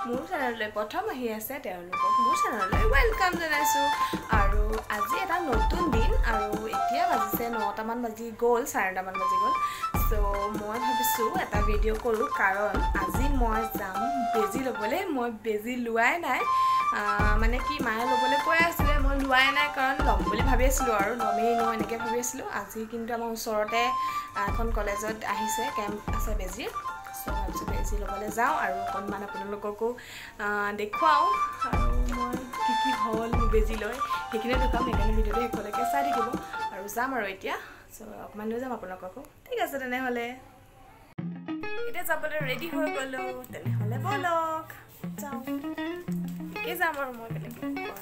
মোৰ চেনেললৈ প্ৰথম আহি আছে তেওঁলোকক মোৰ চেনেললৈ ওয়েলকাম জনাইছো আৰু আজি এটা নতুন দিন আৰু এতিয়া বাজিছে 9টা মান বাজি গ'ল 9:30 মান বাজি গ'ল সো মই ভাবিছো এটা ভিডিও কৰো কাৰণ আজি মই যাম বেজি লবলৈ মই বেজি লুৱাই নাই মানে কি মায়ে লবলৈ কৈ আছিল মই লুৱাই নাই কাৰণ লম বুলি ভাবি আছিলো আৰু লমেই ন এনেকৈ ভাবি আছিলো আজি কিন্তু আমাৰ ওচৰতে এখন কলেজত আহিছে কেম্প আছে বেজি সো ভাবিছো বেজি লবলৈ যাওঁ আৰু অকণমান আপোনালোককো দেখুৱাওঁ আৰু মই কি হ'ল বেজি লৈ সেইখিনি দেখাম সেইকাৰণে ভিডিঅ'টো শেষলৈকে চাই থাকিব আৰু যাম আৰু এতিয়া সো অকণমান লৈ যাম আপোনালোককো ঠিক আছে তেনেহ'লে এতিয়া যাবলৈ ৰেডি হৈ গ'লো তেনেহ'লে ব'লক যাওঁ কি যাম আৰু মই বেলেগ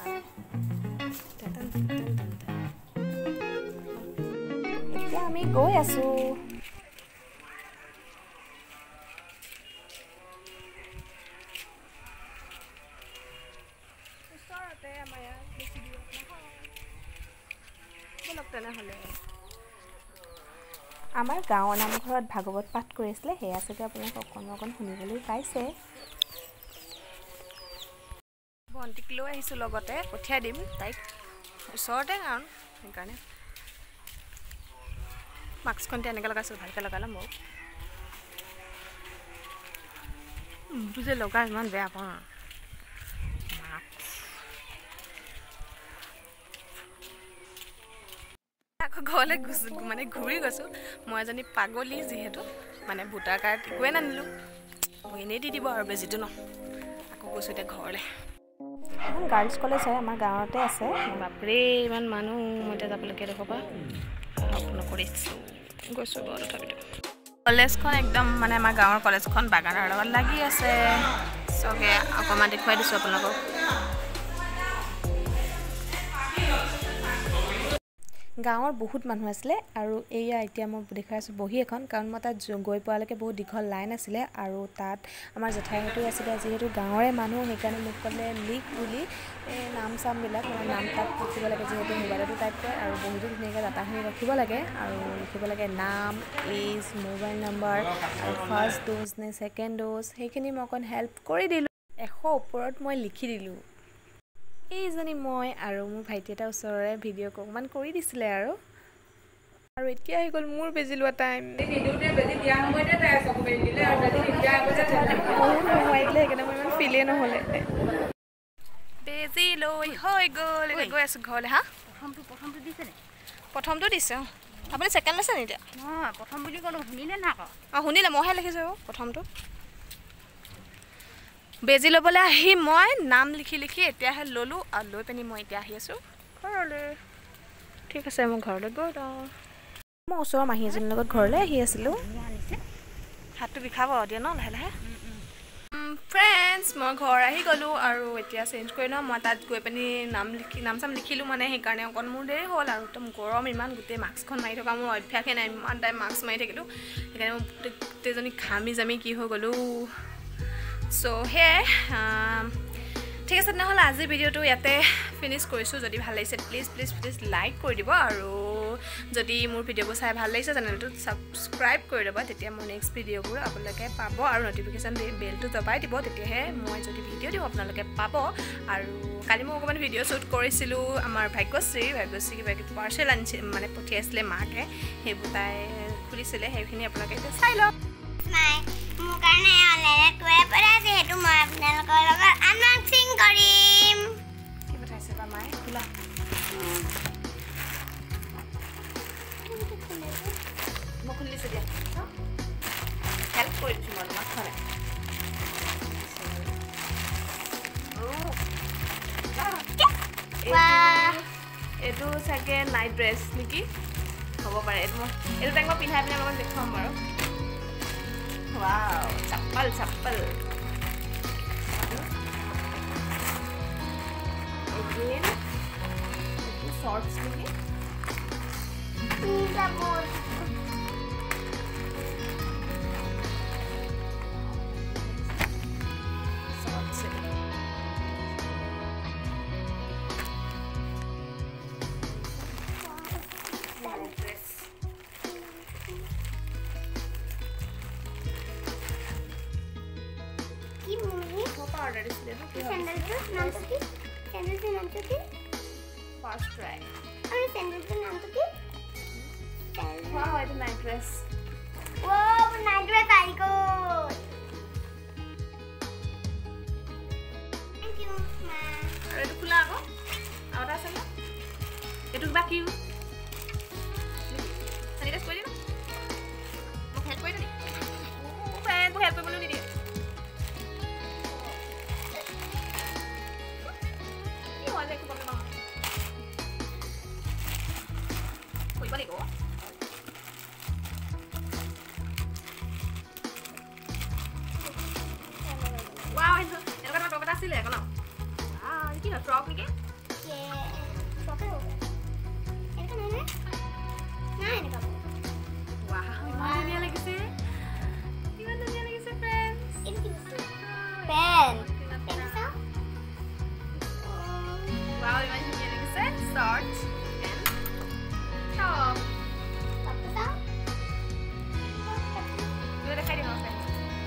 এতিয়া আমি গৈ আছো আমাৰ গাঁৱৰ নামঘৰত ভাগৱত পাঠ কৰিছিলে সেয়া চাগে আপোনালোকে অকণ শুনিবলৈ পাইছে ভণ্টিক লৈ আহিছোঁ লগতে পঠিয়াই দিম তাইক ওচৰতে কাৰণ সেইকাৰণে মাস্কখনতে এনেকৈ লগাইছোঁ ভালকৈ লগালে মোক বুজে লগা ইমান বেয়া পাওঁ আকৌ ঘৰলৈ মানে ঘূৰি গৈছোঁ মই এজনী পাগলী যিহেতু মানে ভোটাৰ কাৰ্ড একোৱে নানিলোঁ এনেই দি দিব আৰু বেজিটো ন আকৌ গৈছোঁ এতিয়া ঘৰলৈ এখন গাৰ্লছ কলেজ হয় আমাৰ গাঁৱতে আছে বাপৰে ইমান মানুহ মই এতিয়া যাবলৈকে দেখবা সাহস নকৰিছোঁ গৈছোঁ বাৰু তথাপিতো কলেজখন একদম মানে আমাৰ গাঁৱৰ কলেজখন বাগানৰ লগত লাগি আছে চবে অকণমান দেখুৱাই দিছোঁ আপোনালোকক গাঁৱৰ বহুত মানুহ আছিলে আৰু এয়া এতিয়া মই দেখাই আছোঁ বহি এখন কাৰণ মই তাত গৈ পোৱালৈকে বহুত দীঘল লাইন আছিলে আৰু তাত আমাৰ জেঠাইহঁতো আছিলে যিহেতু গাঁৱৰে মানুহ সেইকাৰণে মোক ক'লে লিখ বুলি নাম চামবিলাক মানে নাম তাত লিখিব লাগে যিহেতু মোবাইলতো টাইপ কৰে আৰু বহুতো ধুনীয়াকৈ ডাটাখিনি ৰাখিব লাগে আৰু লিখিব লাগে নাম এজ মোবাইল নম্বৰ আৰু ফাৰ্ষ্ট ড'জ নে ছেকেণ্ড ড'জ সেইখিনি মই অকণ হেল্প কৰি দিলোঁ 100 ওপৰত মই লিখি দিলোঁ এইজনী মই আৰু মোৰ ভাইটি এটা ওচৰৰে ভিডিঅ' অকণমান কৰি দিছিলে আৰু এতিয়া আহি গ'ল মোৰ বেজি লোৱা টাইম বহুত মোবাইল দিলে সেইকাৰণে মোৰ ইমান ফিলেই নহ'লে বেজি লৈ হৈ গ'ল এতিয়া গৈ আছোঁ ঘৰলৈ হা প্ৰথমটো দিছেনে প্ৰথমটো দিছে অঁ আপুনি ছেকেণ্ড লৈছে নি এতিয়া নহয় প্ৰথম বুলি ক'লোঁ শুনিলে না আকৌ অঁ শুনিলে মইহে লিখিছোঁ প্ৰথমটো বেজি ল'বলৈ আহি মই নাম লিখি এতিয়াহে ল'লোঁ আৰু লৈ পিনি মই এতিয়া আহি আছোঁ ঘৰলৈ ঠিক আছে মই ঘৰলৈ গৈ লওঁ মই ওচৰৰ মাহী এজনীৰ লগত ঘৰলৈ আহি আছিলোঁ হাতটো বিষাব দিয়া ন লাহে লাহে ফ্ৰেণ্ডছ মই ঘৰ আহি গ'লোঁ আৰু এতিয়া চেঞ্জ কৰি লওঁ মই তাত গৈ পিনি নাম চাম লিখিলোঁ মানে সেইকাৰণে অকণ মোৰ দেৰি হ'ল আৰু একদম গৰম ইমান গোটেই মাস্কখন মাৰি থকা মোৰ অভ্যাসেই নাই ইমান টাইম মাস্ক মাৰি থাকিলোঁ সেইকাৰণে মই গোটেইজনী ঘামি জামি কি হৈ গ'লোঁ সো সেয়াই ঠিক আছে তেনেহ'লে আজি ভিডিঅ'টো ইয়াতে ফিনিছ কৰিছোঁ যদি ভাল লাগিছে প্লিজ লাইক কৰি দিব আৰু যদি মোৰ ভিডিঅ'বোৰ চাই ভাল লাগিছে চেনেলটো ছাবস্ক্ৰাইব কৰি দিব তেতিয়া মোৰ নেক্সট ভিডিঅ'বোৰ আপোনালোকে পাব আৰু নটিফিকেশ্যন বেলটো দবাই দিব তেতিয়াহে মই যদি ভিডিঅ' দিওঁ আপোনালোকে পাব আৰু কালি মই অকণমান ভিডিঅ' শ্বুট কৰিছিলোঁ আমাৰ ভাগ্যশ্ৰী কিবা কিবি পাৰ্চেল আনিছিল মানে পঠিয়াইছিলে মাকে সেইবোৰ তাই খুলিছিলে সেইখিনি আপোনালোকে এতিয়া চাই লওক মোৰ কাৰণে অনলাইনত কৰি পৰা যিহেতু মই আপোনালোকৰ লগত আনবক্সিং কৰিম কি পঠাইছে বা মায়ে খোলা মই খুলি দিছোঁ দিয়া হেল্প কৰি দিছোঁ মই তোমাক খোৱা এইটো চাগে নাইট ড্ৰেছ নেকি হ'ব পাৰে এইটো তাইক মই পিন্ধাই পিনে অকণমান দেখুৱাম বাৰু wow chappal again itu shorts lagi bisa bot shorts First try. Wow, Wow, it's a nice dress. nice dress I got. Thank you, ma. আৰু এইটো খোলা আকৌ আৰু এটা আছে ন এইটো কিবা কি চেনিটাইজ কৰি দিম মোক হেল্প কৰি দিবি ফ্ৰেণ্ড হেল্প কৰিবলৈ নিদিয়ে কি হয় যে একো প্ৰব্লেম নহয় কৰিব লাগিব ৱাও এনেকুৱা এটা টপ এটা আছিলে আকৌ ন কি হয় ফ্ৰক নেকি Wow, ইমান ধুনীয়া লাগিছে friends. Pen. Wow, ইমান ধুনীয়া লাগিছে short and top. দেখাই দিম friends.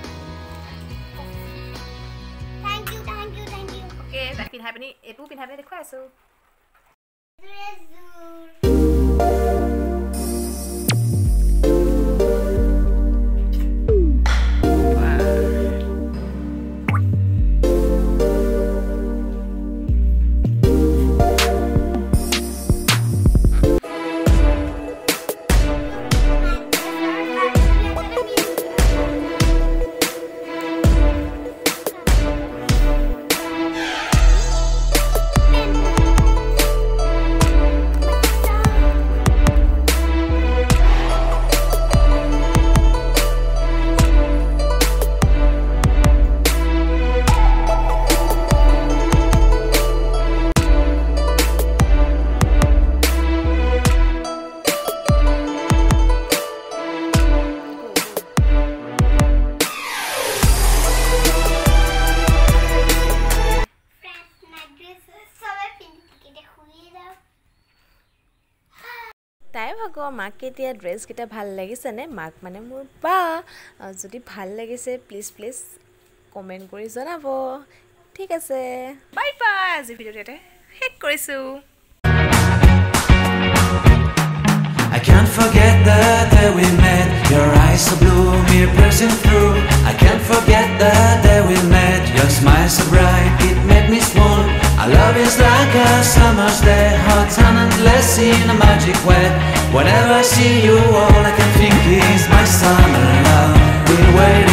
Thank you. Okay, তাক পিন্ধাই পিনি এইটো পিন্ধাই পিনি দেখুৱাই আছো তাই ভাগো মাকে এতিয়া ড্ৰেছকেইটা ভাল লাগিছেনে মাক মানে মোৰ বা যদি ভাল লাগিছে প্লিজ কমেণ্ট কৰি জনাব ঠিক আছে বাই বাই আজি ভিডিঅ'টো ইয়াতে শেষ কৰিছোঁ I can't forget the day we met. Your eyes so blue, me piercing through. I can't forget the day we met. Your smile so bright, it made me swoon. Our love is like a summer's day, hot and endless in a magic way. Whenever I see you, all I can think is my summer love. We'll wait